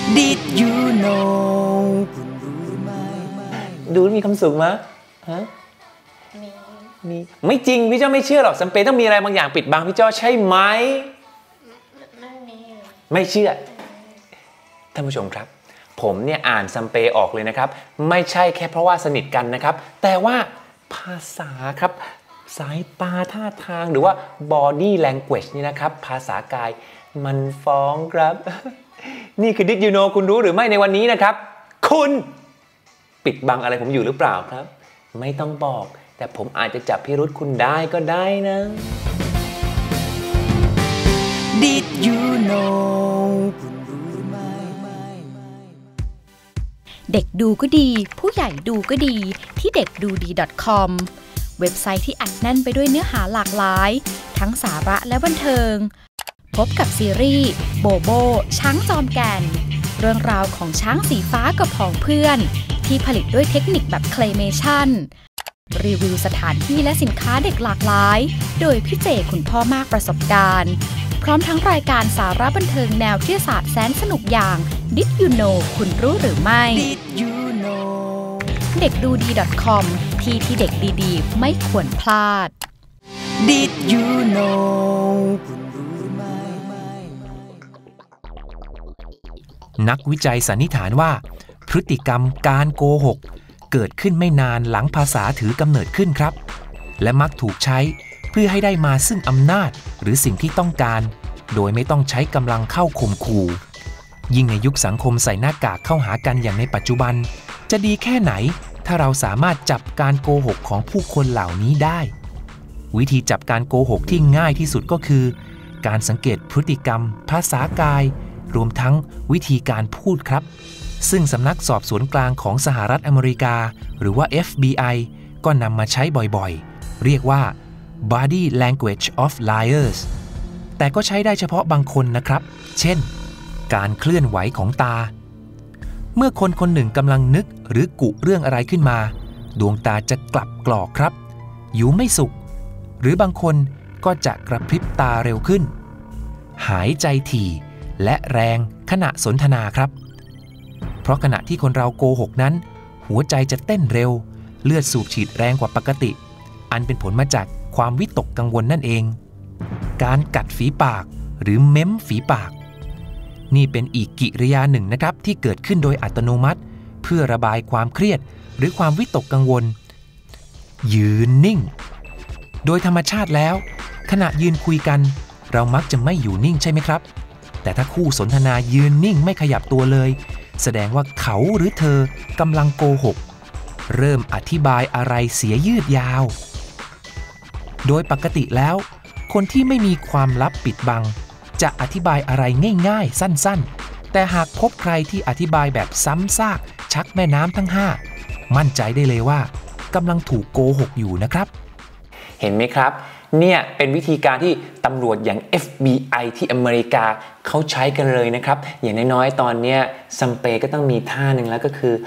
Did you know ดูมีความสุขมั้ยฮะมีไม่จริงพี่เจ้าไม่เชื่อหรอกซัมเปต้องมีอะไรบางอย่างปิดบังพี่เจ้าใช่ไหมไม่เชื่อท่านผู้ชมครับผมเนี่ยอ่านซัมเปออกเลยนะครับไม่ใช่แค่เพราะว่าสนิทกันนะครับแต่ว่าภาษาครับสายตาท่าทางหรือว่า body language นี่นะครับภาษากายมันฟ้องครับนี่คือ Did you know คุณรู้หรือไม่ในวันนี้นะครับคุณปิดบังอะไรผมอยู่หรือเปล่าครับไม่ต้องบอกแต่ผมอาจจะจับพิรุธคุณได้ก็ได้นะ Did you know เด็กดูก็ดีผู้ใหญ่ดูก็ดีที่เด็กดูดี .com เว็บไซต์ที่อัดแน่นไปด้วยเนื้อหาหลากหลายทั้งสาระและบันเทิงพบกับซีรีส์โบโบช้างจอมแก่นเรื่องราวของช้างสีฟ้ากับผองเพื่อนที่ผลิตด้วยเทคนิคแบบเคลเมชั่นรีวิวสถานที่และสินค้าเด็กหลากหลายโดยพี่เจคุณพ่อมากประสบการณ์พร้อมทั้งรายการสาระบันเทิงแนววิทยาศาสตร์แสนสนุกอย่าง Did you know คุณรู้หรือไม่ Did you know เด็กดูดี .com ที่เด็กดีๆไม่ควรพลาด Did you know นักวิจัยสันนิษฐานว่าพฤติกรรมการโกหกเกิดขึ้นไม่นานหลังภาษาถือกำเนิดขึ้นครับและมักถูกใช้เพื่อให้ได้มาซึ่งอำนาจหรือสิ่งที่ต้องการโดยไม่ต้องใช้กำลังเข้าข่มขู่ยิ่งในยุคสังคมใส่หน้ากากเข้าหากันอย่างในปัจจุบันจะดีแค่ไหนถ้าเราสามารถจับการโกหกของผู้คนเหล่านี้ได้วิธีจับการโกหกที่ง่ายที่สุดก็คือการสังเกตพฤติกรรมภาษากายรวมทั้งวิธีการพูดครับซึ่งสำนักสอบสวนกลางของสหรัฐอเมริกาหรือว่า FBI ก็นำมาใช้บ่อยๆเรียกว่า Body Language of Liars แต่ก็ใช้ได้เฉพาะบางคนนะครับเช่นการเคลื่อนไหวของตาเมื่อคนคนหนึ่งกำลังนึกหรือกุเรื่องอะไรขึ้นมาดวงตาจะกลับกรอกครับอยู่ไม่สุขหรือบางคนก็จะกระพริบตาเร็วขึ้นหายใจถี่และแรงขณะสนทนาครับเพราะขณะที่คนเราโกหกนั้นหัวใจจะเต้นเร็วเลือดสูบฉีดแรงกว่าปกติอันเป็นผลมาจากความวิตกกังวลนั่นเองการกัดฝีปากหรือเม้มฝีปากนี่เป็นอีกกิริยาหนึ่งนะครับที่เกิดขึ้นโดยอัตโนมัติเพื่อระบายความเครียดหรือความวิตกกังวลยืนนิ่งโดยธรรมชาติแล้วขณะยืนคุยกันเรามักจะไม่อยู่นิ่งใช่ไหมครับแต่ถ้าคู่สนทนายืนนิ่งไม่ขยับตัวเลยแสดงว่าเขาหรือเธอกำลังโกหกเริ่มอธิบายอะไรเสียยืดยาวโดยปกติแล้วคนที่ไม่มีความลับปิดบังจะอธิบายอะไรง่ายๆสั้นๆแต่หากพบใครที่อธิบายแบบซ้ำซากชักแม่น้ำทั้ง5มั่นใจได้เลยว่ากำลังถูกโกหกอยู่นะครับเห็นไหมครับเนี่ยเป็นวิธีการที่ตำรวจอย่าง FBI ที่อเมริกาเขาใช้กันเลยนะครับอย่างน้อยๆตอนเนี้ยซัมเปก็ต้องมีท่าหนึ่งแล้วก็คือ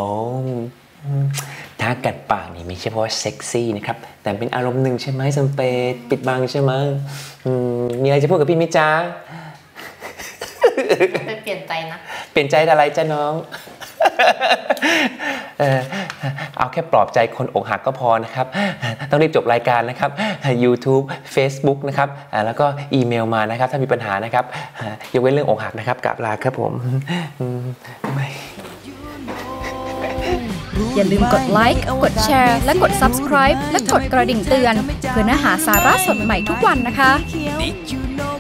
ท่ากัดปากนี่ไม่ใช่เพราะว่าเซ็กซี่นะครับแต่เป็นอารมณ์หนึ่งใช่ไหมซัมเปปิดบังใช่ไหมมีอะไรจะพูดกับพี่มิจ้าไปเปลี่ยนใจนะเปลี่ยนใจอะไรจ้าน้องเอาแค่ปลอบใจคนอกหักก็พอนะครับต้องรีบจบรายการนะครับ YouTube Facebook นะครับแล้วก็อีเมลมานะครับถ้ามีปัญหานะครับยกเว้นเรื่องอกหักนะครับกราบลาครับผมอย่าลืมกดไลค์กดแชร์และกด Subscribe และกดกระดิ่งเตือนเพื่อเนื้อหาสาระสดใหม่ทุกวันนะคะ